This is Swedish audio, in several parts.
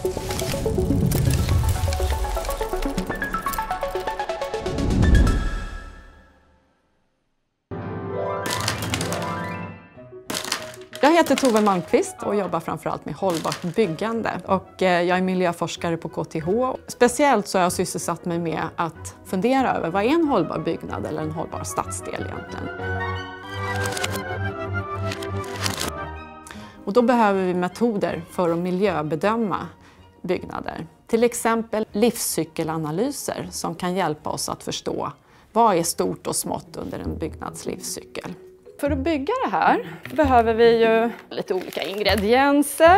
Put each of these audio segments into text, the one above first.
Jag heter Tove Malmqvist och jobbar framförallt med hållbart byggande. Och jag är miljöforskare på KTH. Speciellt så har jag sysselsatt mig med att fundera över vad är en hållbar byggnad eller en hållbar stadsdel egentligen. Och då behöver vi metoder för att miljöbedöma byggnader. Till exempel livscykelanalyser som kan hjälpa oss att förstå vad är stort och smått under en byggnads livscykel. För att bygga det här behöver vi ju lite olika ingredienser.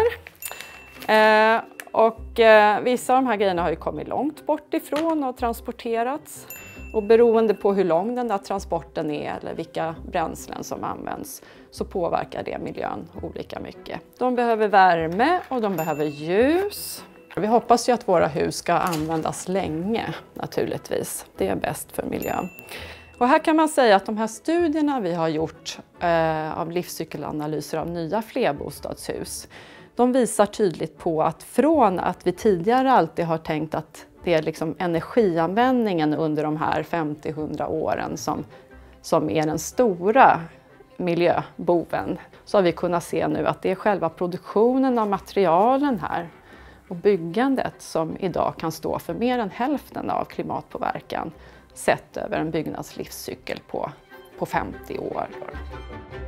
Vissa av de här grejerna har ju kommit långt bort ifrån och transporterats. Och beroende på hur lång den där transporten är eller vilka bränslen som används så påverkar det miljön olika mycket. De behöver värme och de behöver ljus. Vi hoppas ju att våra hus ska användas länge naturligtvis. Det är bäst för miljön. Och här kan man säga att de här studierna vi har gjort av livscykelanalyser av nya flerbostadshus, de visar tydligt på att från att vi tidigare alltid har tänkt att det är liksom energianvändningen under de här 50-100 åren som är den stora miljöboven, så har vi kunnat se nu att det är själva produktionen av materialen här och byggandet som idag kan stå för mer än hälften av klimatpåverkan sett över en byggnadslivscykel på 50 år.